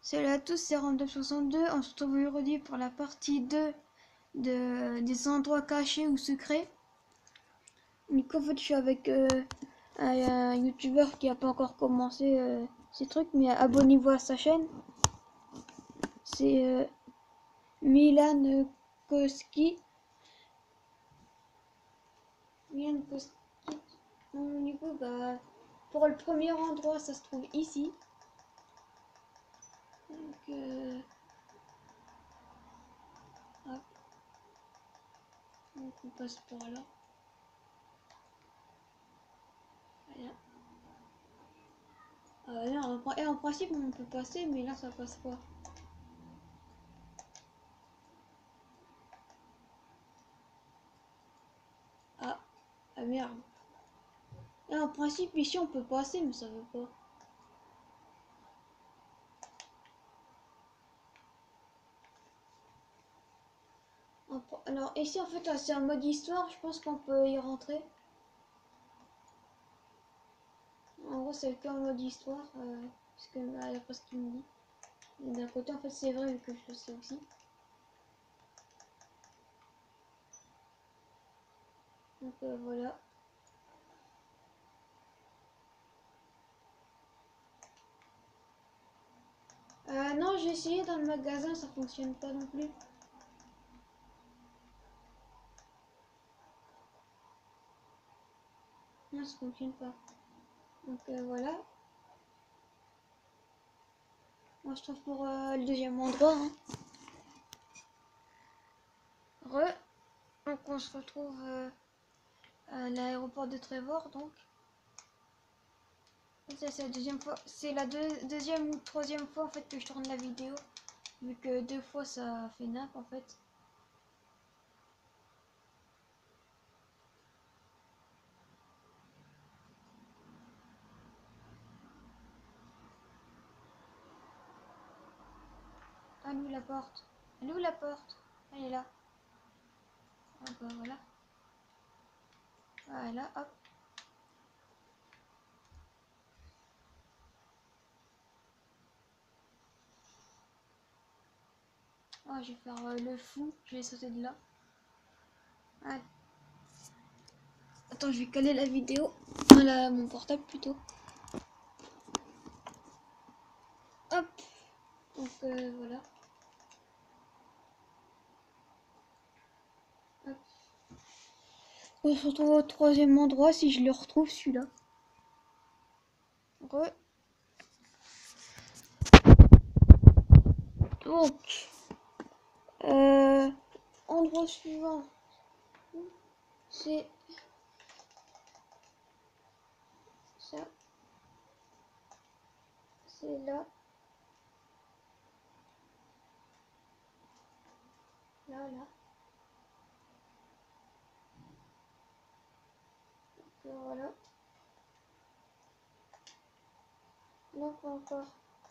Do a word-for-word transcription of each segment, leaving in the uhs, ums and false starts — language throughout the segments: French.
Salut à tous, c'est Random soixante-deux. On se retrouve aujourd'hui pour la partie deux de, des endroits cachés ou secrets. Du coup, en fait, je suis avec euh, un, un youtubeur qui a pas encore commencé euh, ces trucs, mais abonnez-vous à sa chaîne. C'est euh, Milan Koski. Milan Koski. Donc, du coup, bah, pour le premier endroit, ça se trouve ici. Donc, euh, hop. Donc, on passe par là. Voilà. Euh, là, en, et en principe, on peut passer, mais là, ça passe pas. Ah, ah merde. Et en principe, ici, on peut passer, mais ça veut pas. Alors, ici, en fait, là, c'est un mode histoire. Je pense qu'on peut y rentrer. En gros, c'est qu'un mode histoire. Euh, parce que, bah, d'après ce qu'il me dit. D'un côté, en fait, c'est vrai, vu que je le sais aussi. Donc, euh, voilà. Euh, non, j'ai essayé dans le magasin, ça fonctionne pas non plus. Non, ça fonctionne pas. Donc, euh, voilà. Moi, je trouve pour euh, le deuxième endroit. Hein. Re. Donc, on se retrouve euh, à l'aéroport de Trevor, donc. Ça, c'est la deuxième fois. C'est la deux, deuxième ou troisième fois en fait que je tourne la vidéo. Vu que deux fois ça fait nappe en fait. Ah, elle est où la porte? Elle est où la porte? Elle est là. Ah bah voilà. Voilà, hop. Oh, je vais faire euh, le fou. Je vais sauter de là. Allez. Attends, je vais caler la vidéo. Voilà, mon portable plutôt. Hop. Donc euh, voilà. Hop. On se retrouve au troisième endroit si je le retrouve celui-là. Re. Donc. Euh, endroit suivant. C'est ça. C'est là. Là, là. Donc, voilà. Non, pas encore.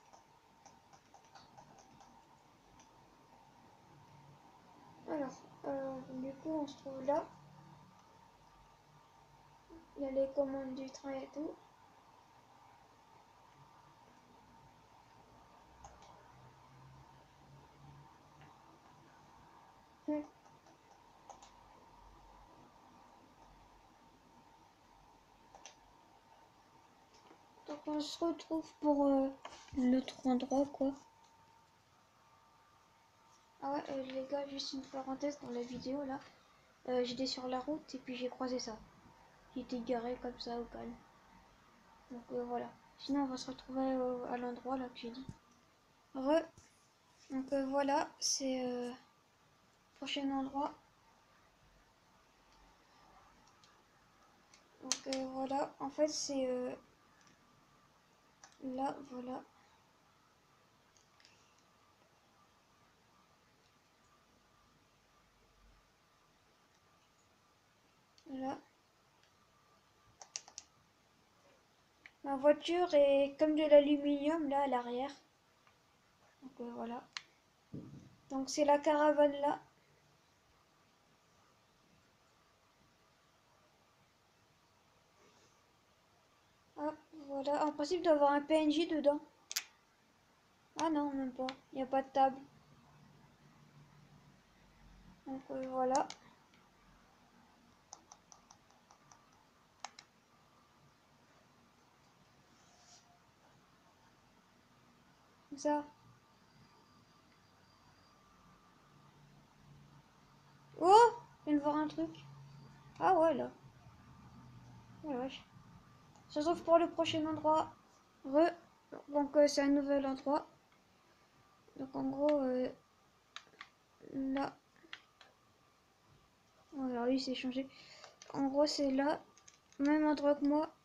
Alors, euh, du coup, on se trouve là. Il y a les commandes du train et tout. Hmm. Donc, on se retrouve pour euh, l'autre endroit, quoi. Ah ouais, euh, les gars, juste une parenthèse dans la vidéo, là. Euh, j'étais sur la route et puis j'ai croisé ça. J'étais garé comme ça au calme. Donc euh, voilà. Sinon, on va se retrouver euh, à l'endroit là que j'ai dit. Re. Donc euh, voilà, c'est euh, prochain endroit. Donc euh, voilà, en fait c'est euh, là, voilà. Là. Ma voiture est comme de l'aluminium là à l'arrière. Donc euh, voilà. Donc c'est la caravane là. Hop, voilà. En principe, il doit y avoir un P N J dedans. Ah non, même pas. Il n'y a pas de table. Donc euh, voilà. Comme ça. Oh! Je viens de voir un truc. Ah ouais, là. Ouais, wesh. Ça se trouve pour le prochain endroit. Re. Donc euh, c'est un nouvel endroit. Donc en gros, euh, là. Oh, alors lui, c'est changé. En gros, c'est là. Même endroit que moi.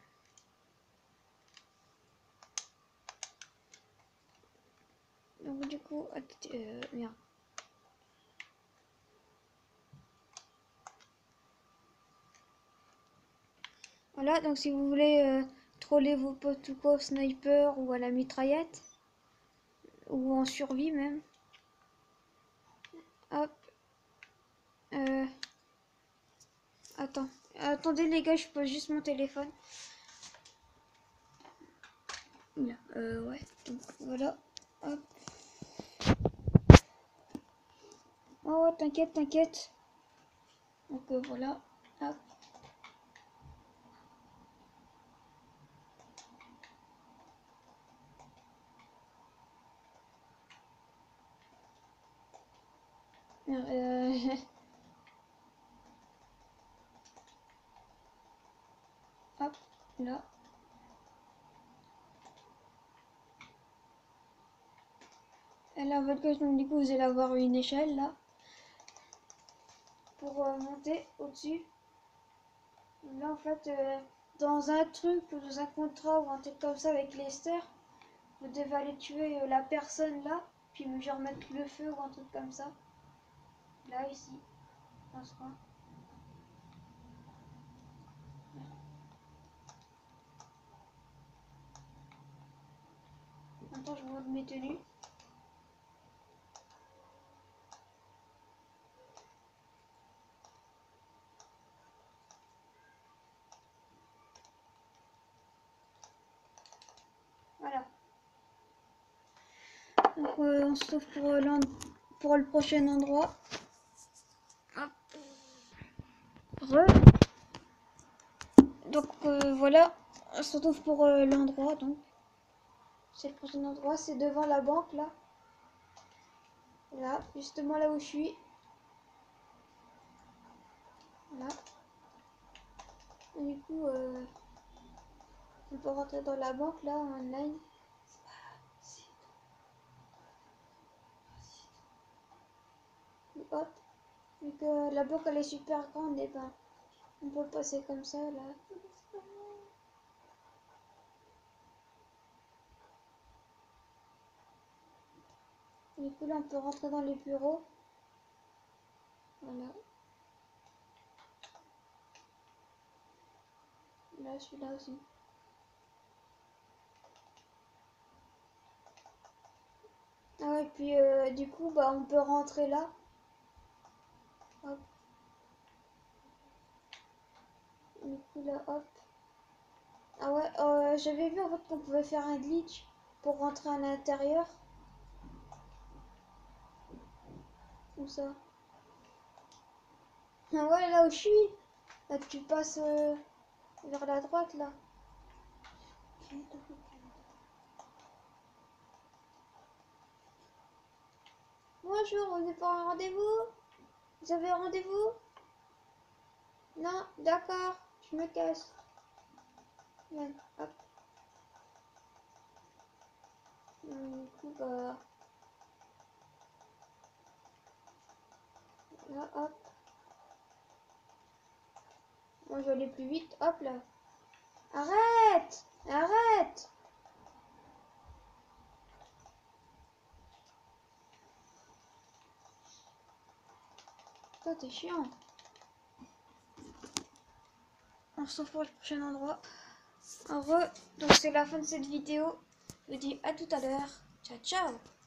Donc du coup, attends, euh, merde. Voilà, donc si vous voulez euh, troller vos potes ou quoi au sniper ou à la mitraillette, ou en survie même. Hop. Euh... Attends. Attendez les gars, je pose juste mon téléphone. Là. Euh, ouais. Donc voilà. Hop. Oh ouais, t'inquiète, t'inquiète. Donc euh, voilà. Hop. Euh... Hop. Là. Et là, votre coche, donc du coup, vous allez avoir une échelle là. Pour euh, monter au-dessus. Là, en fait, euh, dans un truc ou dans un contrat ou un truc comme ça avec Lester, vous devez aller tuer euh, la personne là, puis genre mettre le feu ou un truc comme ça. Là, ici, dans ce coin. Maintenant, je vous montre mes tenues. Voilà. Donc, euh, on se trouve pour, euh, pour le prochain endroit. Hop. Re. Donc, euh, voilà. On se retrouve pour euh, l'endroit. Donc, c'est le prochain endroit. C'est devant la banque là. Là, justement là où je suis. Là. Et du coup, euh, on peut rentrer dans la banque là en online. Hop. Vu que la banque elle est super grande, et ben on peut passer comme ça là. Du coup là on peut rentrer dans les bureaux. Voilà. Là celui-là aussi. Ah ouais, et puis euh, du coup bah on peut rentrer là. Hop. Du coup là hop. Ah ouais, euh, j'avais vu en fait qu'on pouvait faire un glitch pour rentrer à l'intérieur. Comme ça. Ah ouais, là où je suis. Là tu passes euh, vers la droite là. Bonjour, on est pour un rendez-vous? Vous avez un rendez-vous? Non, d'accord, je me casse. Ouais, hop. Hum, Du coup, bah... Là, hop. Moi, je vais aller plus vite. Hop, là. Arrête! Arrête! Toi, t'es chiant. On se retrouve pour le prochain endroit. Heureux. Donc, c'est la fin de cette vidéo. Je vous dis à tout à l'heure. Ciao, ciao!